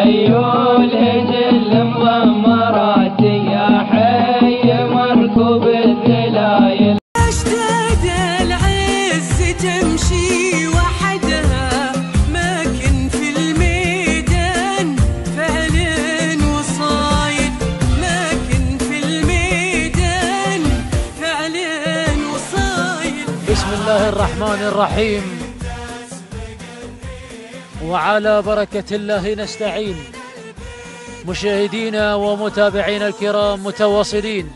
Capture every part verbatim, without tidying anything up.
خيول هجل مضمرات يا حي مركوب الذلايل. اشتد العز تمشي وحدها ماكن في الميدان فعل وصايد، ماكن في الميدان فعل وصايد. بسم الله الرحمن الرحيم، وعلى بركة الله نستعين. مشاهدينا ومتابعينا الكرام، متواصلين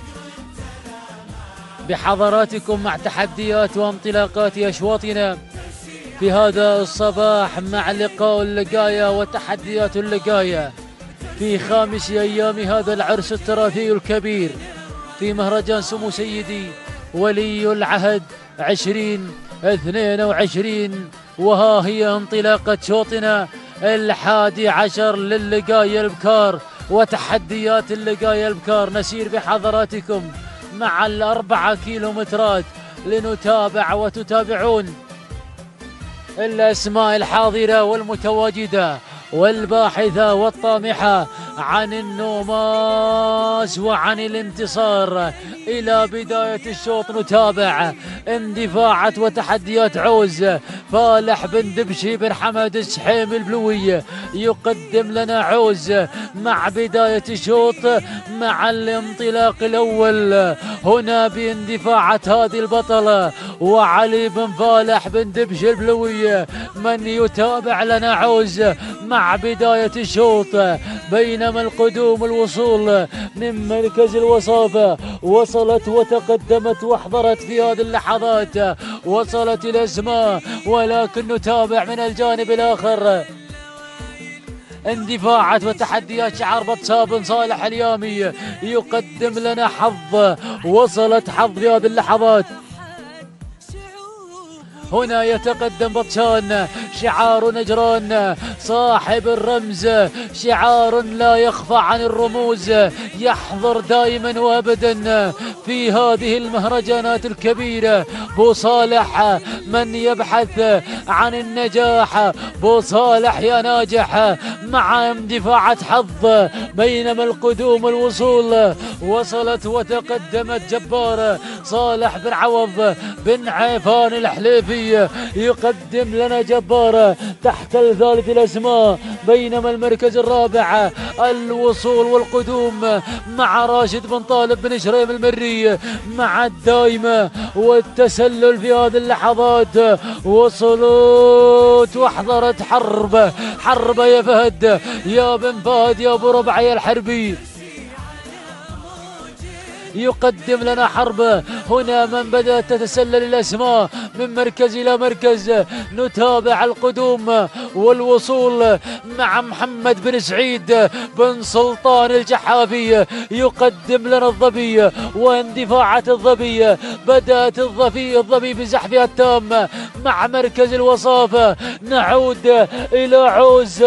بحضراتكم مع تحديات وانطلاقات أشواطنا في هذا الصباح مع لقاء اللقاية وتحديات اللقاية في خامس أيام هذا العرس التراثي الكبير في مهرجان سمو سيدي ولي العهد عشرين اثنين وعشرين. وها هي انطلاقة شوطنا الحادي عشر للقاية البكار وتحديات اللقاية البكار. نسير بحضراتكم مع الأربعة كيلومترات لنتابع وتتابعون الأسماء الحاضرة والمتواجدة والباحثة والطامحة عن النوماس وعن الانتصار. إلى بداية الشوط نتابع اندفاعات وتحديات عوز. فالح بن دبشي بن حمد السحيم البلوي يقدم لنا عوز مع بداية الشوط مع الانطلاق الأول هنا باندفاعات هذه البطلة. وعلي بن فالح بن دبشي البلوي من يتابع لنا عوز مع بداية الشوط، بينما القدوم الوصول من مركز الوصافة وصلت وتقدمت واحضرت في هذه اللحظات، وصلت الأسماء. ولكن نتابع من الجانب الآخر اندفاعات وتحديات شعار بطسا بن صالح اليامي يقدم لنا حظ. وصلت حظ في هذه اللحظات. هنا يتقدم بطشان شعار نجران صاحب الرمز، شعار لا يخفى عن الرموز، يحضر دائما وابدا في هذه المهرجانات الكبيرة. بو صالح من يبحث عن النجاح، بو صالح يا ناجح مع اندفاعات حظ. بينما القدوم الوصول وصلت وتقدمت جبار صالح بن عوض بن عيفان الحليفي يقدم لنا جبار تحت الثالث الأسماء. بينما المركز الرابع الوصول والقدوم مع راشد بن طالب بن شريم المري مع الدايمة والتسلل في هذه اللحظات. وصلت واحضرت حرب حرب يا فهد يا بن فهد يا ابو ربع يا الحربي يقدم لنا حرب. هنا من بدأت تتسلل الأسماء من مركز إلى مركز. نتابع القدوم والوصول مع محمد بن سعيد بن سلطان الجحافي يقدم لنا الظبي واندفاعات الظبي. بدأت الظبي الظبي بزحفها التام مع مركز الوصافة. نعود إلى عوز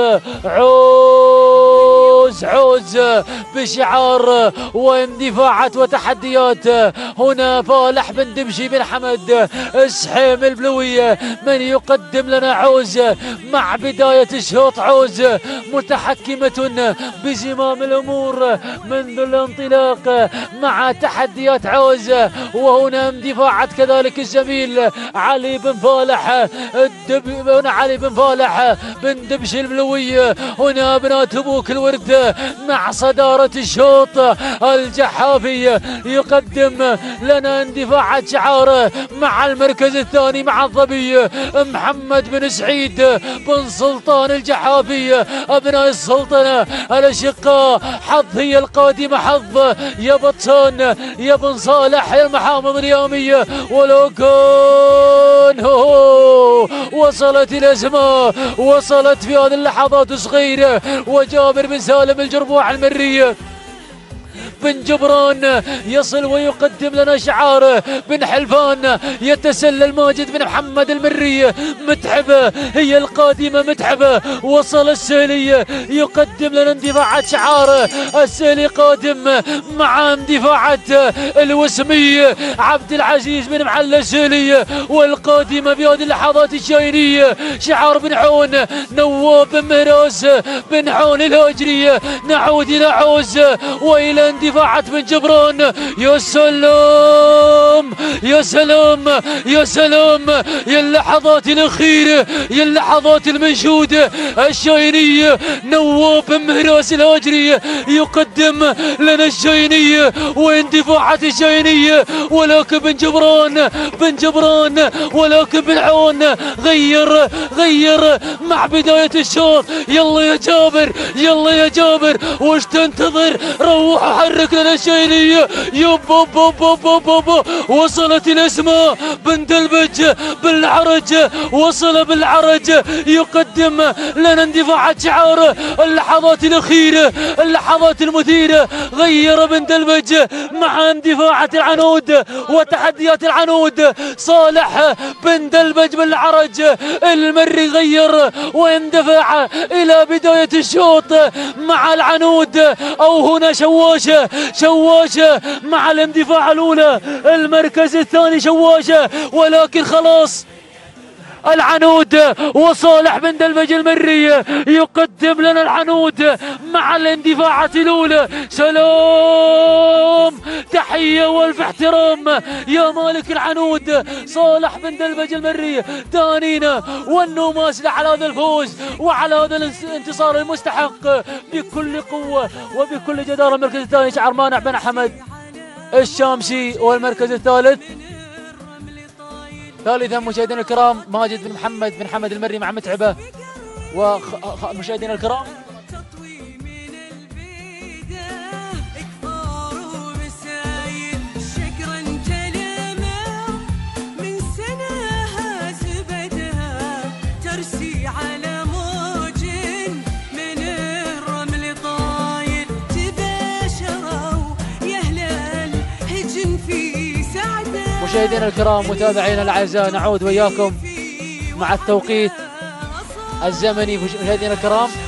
عوز عوز بشعار واندفاعات وتحديات. هنا فالح بن دبشي بن حمد السحيم البلوي من يقدم لنا عوز مع بداية الشوط. عوز متحكمة بزمام الأمور منذ الانطلاق مع تحديات عوز. وهنا اندفاعات كذلك الزميل علي بن فالح الدب هنا علي بن فالح بن دبشي البلوي. هنا ابناء تبوك الورد مع صدارة الشوط. الجحافي يقدم لنا اندفاعات شعاره مع المركز الثاني مع الظبي محمد بن سعيد بن سلطان الجحافي. ابناء السلطنة الاشقاء حظ هي القادمة حظ يا بطسان يا بن صالح يا المحامض اليامي. ولكن هو وصلت الاسماء وصلت في هذه اللحظات صغيرة وجابر بن سالم الجربوع المري بن جبران يصل ويقدم لنا شعاره. بن حلفان يتسلل ماجد بن محمد المري. متعبة هي القادمة، متعبة وصل السهلي يقدم لنا اندفاعات شعاره. السهلي قادم مع اندفاعات الوسمي عبد العزيز بن محلى السهلي. والقادمة في هذه اللحظات الشايرية شعار بن حون نواب بن مهراس بن حون الهاجري. نعود إلى عوز وإلى اندفاعات بن جبران. يا سلام يا سلام يا سلام يا اللحظات الأخيرة يا اللحظات المنشودة. الشاينية نواب بن مهراس الهاجري يقدم لنا الشاينية واندفاعات الشاينية. ولكن بن جبران بن جبران ولكن بن حون غير غير مع بداية الشوط. يلا يا جابر يلا يا جابر وش تنتظر؟ روح وحرك لنا الشاينية. يب وصلت الاسماء بن دلبج بالعرج. وصل بالعرج يقدم لنا اندفاعات شعاره. اللحظات الأخيرة اللحظات المثيرة. غير بن دلبج مع اندفاعات العنود وتحديات العنود. صالح بن دلبج بالعرج المري غير واندفع إلى بداية الشوط مع العنود. أو هنا شواشة شواشة مع الاندفاع الأولى. المركز الثاني شواشة ولكن خلاص العنود. وصالح بن دلبج المري يقدم لنا العنود مع الاندفاعات الأولى. سلام تحية والف احترام يا مالك العنود صالح بن دلبج المري. تهانينا والنوماس على هذا الفوز وعلى هذا الانتصار المستحق بكل قوة وبكل جدارة. المركز الثاني شعر مانع بن حمد الشامسي. والمركز الثالث ثالثا مشاهدينا الكرام ماجد بن محمد بن حمد المري مع متعبة. ومشاهدينا الكرام مشاهدينا الكرام متابعينا الاعزاء نعود وياكم مع التوقيت الزمني. مشاهدينا الكرام